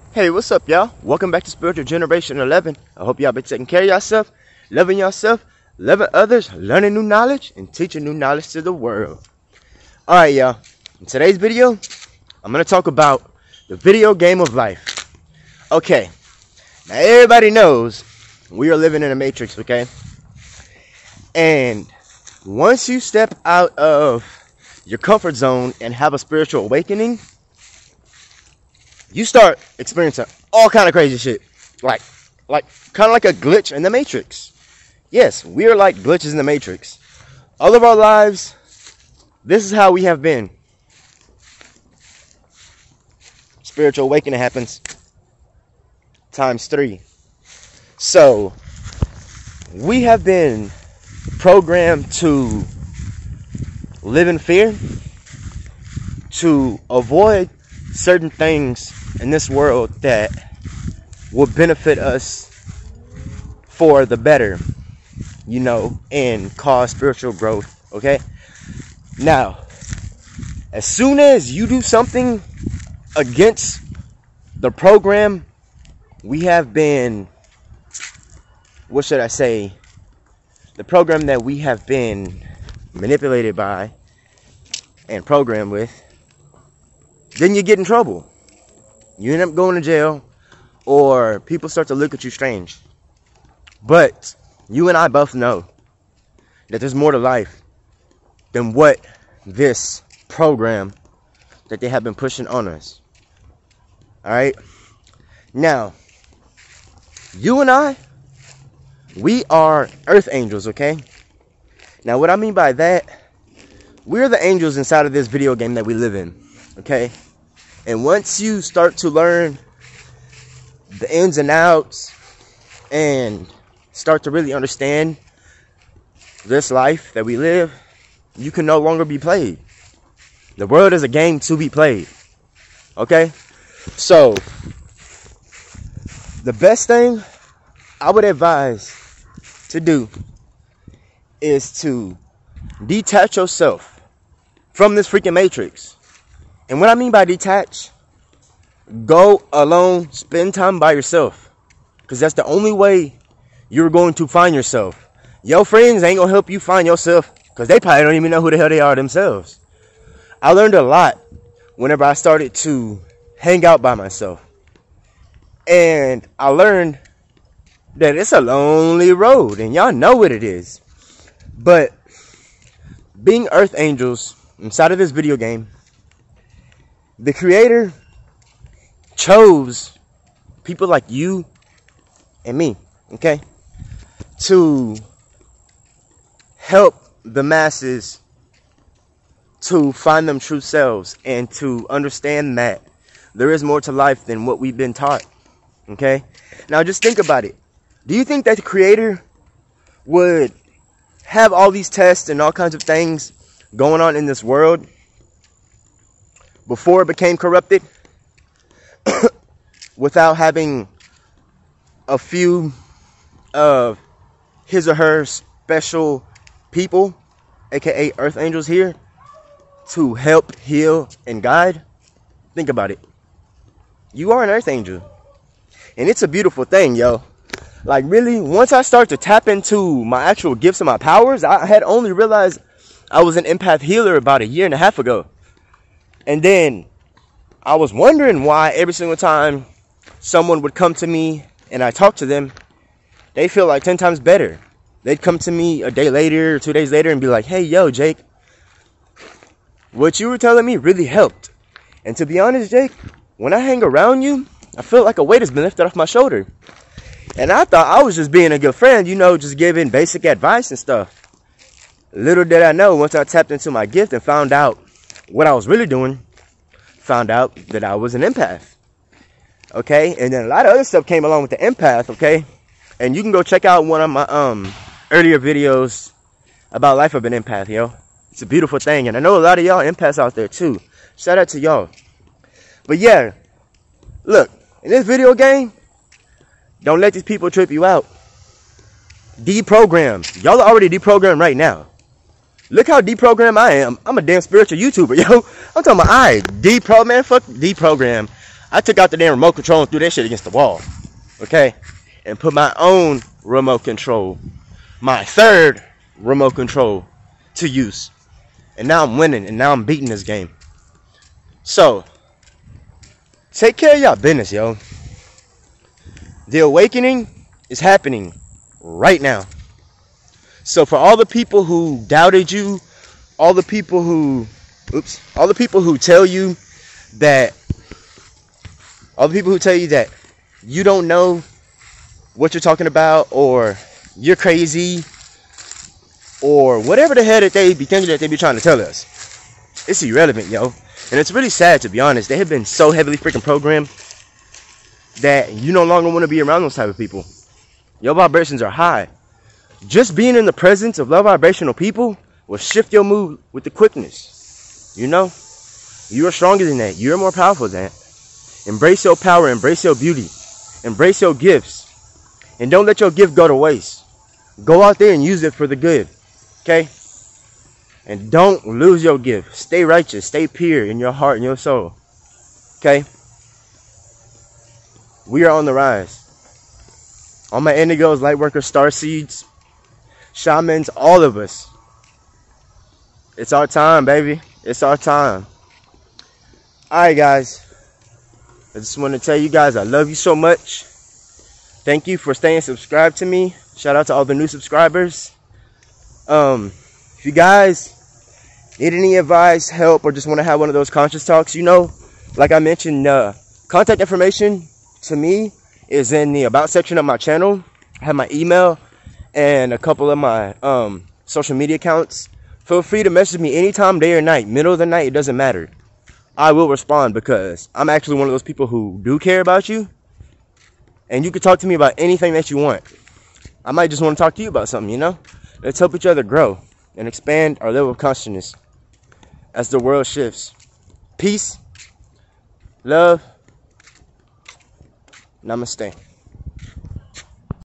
Hey, what's up, y'all? Welcome back to Spiritual Generation 11. I hope y'all been taking care of yourself, loving others, learning new knowledge, and teaching new knowledge to the world. Alright, y'all. In today's video, I'm going to talk about the video game of life. Okay. Now, everybody knows we are living in a matrix, okay? And once you step out of your comfort zone and have a spiritual awakening, you start experiencing all kind of crazy shit. Like kind of like a glitch in the matrix. Yes, we are like glitches in the matrix. All of our lives, this is how we have been. Spiritual awakening happens times 3. So, we have been programmed to live in fear, to avoid certain things in this world that will benefit us for the better, you know, and cause spiritual growth, okay? Now, as soon as you do something against the program we have been, what should I say, the program that we have been manipulated by and programmed with, then you get in trouble. You end up going to jail, or people start to look at you strange. But you and I both know that there's more to life than what this program that they have been pushing on us. Alright? Now, you and I, we are earth angels, okay? Now, what I mean by that, we're the angels inside of this video game that we live in, okay? And once you start to learn the ins and outs and start to really understand this life that we live, you can no longer be played. The world is a game to be played. Okay? So, the best thing I would advise to do is to detach yourself from this freaking matrix. And what I mean by detach, go alone, spend time by yourself. Because that's the only way you're going to find yourself. Your friends ain't going to help you find yourself, because they probably don't even know who the hell they are themselves. I learned a lot whenever I started to hang out by myself. And I learned that it's a lonely road, and y'all know what it is. But being earth angels inside of this video game, the creator chose people like you and me, okay, to help the masses to find them true selves and to understand that there is more to life than what we've been taught, okay? Now just think about it. Do you think that the creator would have all these tests and all kinds of things going on in this world before it became corrupted without having a few of his or her special people, aka earth angels, here to help, heal, and guide? Think about it. You are an earth angel, and it's a beautiful thing, yo. Like, really, once I start to tap into my actual gifts and my powers, I had only realized I was an empath healer about 1.5 years ago. And then I was wondering why every single time someone would come to me and I talk to them, they feel like 10 times better. They'd come to me a day later or 2 days later and be like, hey, yo, Jake, what you were telling me really helped. And to be honest, Jake, when I hang around you, I feel like a weight has been lifted off my shoulder. And I thought I was just being a good friend, you know, just giving basic advice and stuff. Little did I know, once I tapped into my gift and found out what I was really doing, found out that I was an empath. Okay? And then a lot of other stuff came along with the empath, okay? And you can go check out one of my earlier videos about life of an empath, yo. It's a beautiful thing. And I know a lot of y'all empaths out there too. Shout out to y'all. But yeah, look, in this video game, don't let these people trip you out. Deprogram. Y'all are already deprogrammed right now. Look how deprogrammed I am. I'm a damn spiritual YouTuber, yo. I'm talking about, man, fuck deprogram. I took out the damn remote control and threw that shit against the wall. Okay? And put my own remote control, my third remote control, to use. And now I'm winning, and now I'm beating this game. So, take care of y'all business, yo. The awakening is happening right now. So for all the people who doubted you, all the people who tell you that you don't know what you're talking about, or you're crazy, or whatever the hell that they be thinking that they be trying to tell us, it's irrelevant, yo. And it's really sad, to be honest. They have been so heavily freaking programmed that you no longer want to be around those type of people. Your vibrations are high. Just being in the presence of low vibrational people will shift your mood with the quickness. You know? You are stronger than that. You're more powerful than that. Embrace your power. Embrace your beauty. Embrace your gifts. And don't let your gift go to waste. Go out there and use it for the good. Okay? And don't lose your gift. Stay righteous. Stay pure in your heart and your soul. Okay? We are on the rise. All my indigos, lightworkers, starseeds, shamans, all of us. It's our time, baby. It's our time. Alright, guys. I just want to tell you guys I love you so much. Thank you for staying subscribed to me. Shout out to all the new subscribers. If you guys need any advice, help, or just want to have one of those conscious talks, you know, like I mentioned, contact information to me is in the about section of my channel. I have my email and a couple of my social media accounts. Feel free to message me anytime, day or night, middle of the night, it doesn't matter. I will respond, because I'm actually one of those people who do care about you. And you can talk to me about anything that you want. I might just want to talk to you about something, you know? Let's help each other grow and expand our level of consciousness as the world shifts. Peace, love, namaste.